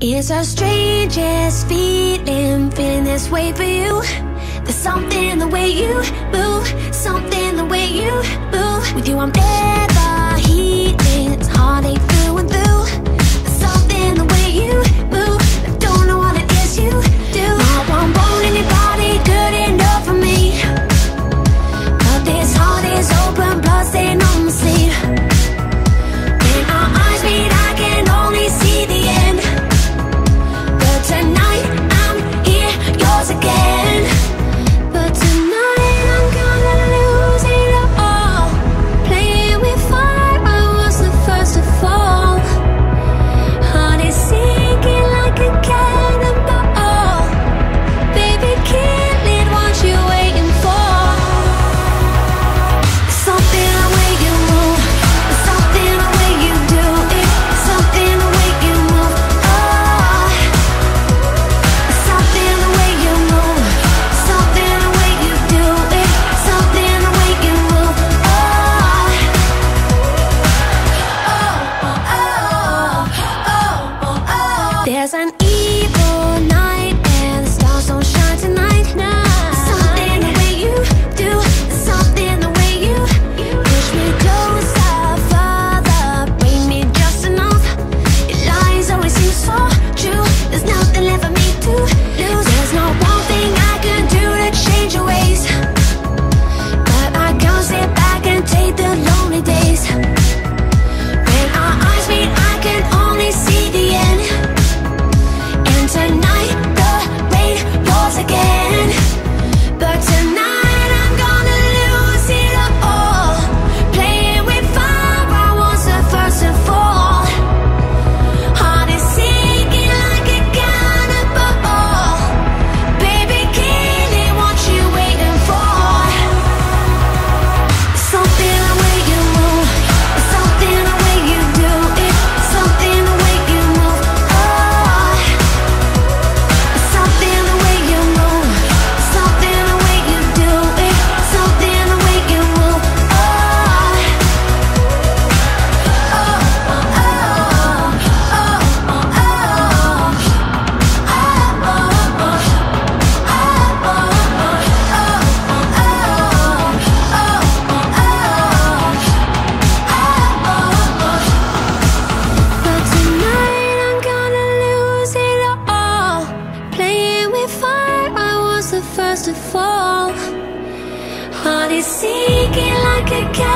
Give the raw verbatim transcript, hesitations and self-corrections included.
It's the strangest feeling, feeling this way for you. There's something the way you move, something the way you move. With you I'm ever healing, it's heartache through and through. There's something the way you move, I don't know what it is you do. I won't want anybody good enough for me, but this heart is open, blood stain on my sleeve. When our eyes meet I can only see the end, but tonight I'm here, yours again. But tonight I'm gonna lose it all. Playing with fire, I was the first to fall. Heart is sinking like a cannonball. Baby, kill it, what you waiting for? Something the way you move, something the way you do it, something the way you move. Oh, something the way you move, something the way you do it, something the way you move. Oh, oh, oh, oh, oh. There's an evil night and the stars don't shine tonight. Something the way you do, something the way you push me closer, further, bring me just enough. Your lies always seem so true. There's nothing left for me to lose. There's no one thing I can do to change your ways, but I can't sit back and take the lonely days. When our eyes meet I can only see the end, and tonight the rain pours again. But tonight I'm gonna lose it all. Playing with fire, I was the first to fall. Heart is sinking like a cannonball. Baby, kill it, what you waiting for? Something the way you move, something the way you do it, something the way you move. Oh, something the way you move, something the way you do it, something the way you move. Oh, oh, oh, oh, oh, But tonight I'm gonna lose it all. Playing with fire, I was the first to fall. Heart is sinking like a cat.